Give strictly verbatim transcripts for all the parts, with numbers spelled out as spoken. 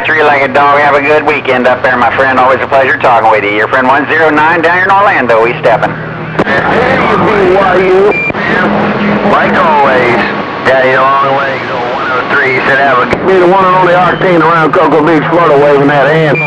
treat you like a dog. Have a good weekend up there, my friend. Always a pleasure talking with you. Your friend one zero nine down here in Orlando. We stepping. B Y U. Like always, Daddy Long Legs on one oh three said have a Be the one and only Octane around Cocoa Beach, Florida, waving that hand.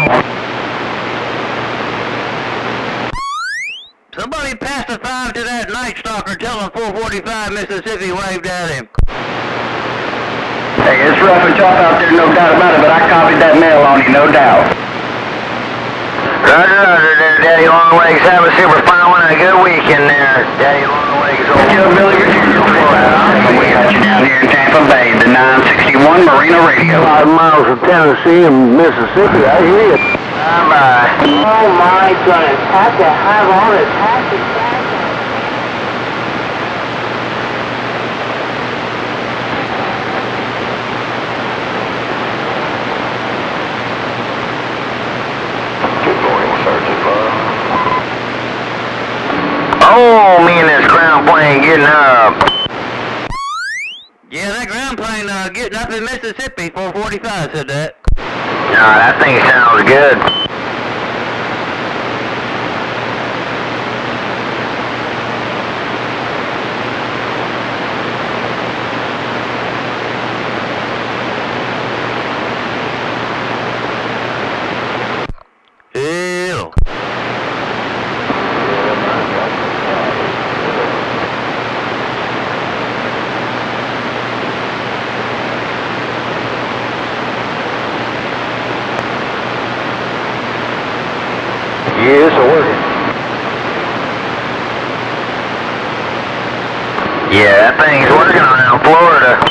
Somebody pass the five to that Night Stalker. Tell him four forty-five Mississippi waved at him. Hey, it's rough and tough out there, no doubt about it, but I copied that mail on you, no doubt. Roger, roger there, Daddy Longlegs. Have a super fine one and a good weekend there, Daddy Longlegs. Joe Billy Virginia, Florida. We got you down here in Tampa Bay, the nine sixty-one Marina Radio. Five miles from Tennessee and Mississippi, I hear you. Bye-bye. Oh my goodness, have to have all this happy back. Oh, me and this ground plane getting up. Yeah, that ground plane uh, getting up in Mississippi, four forty-five said that. Nah, that thing sounds good. Ew. Yeah, it's working. Yeah, that thing's working around Florida.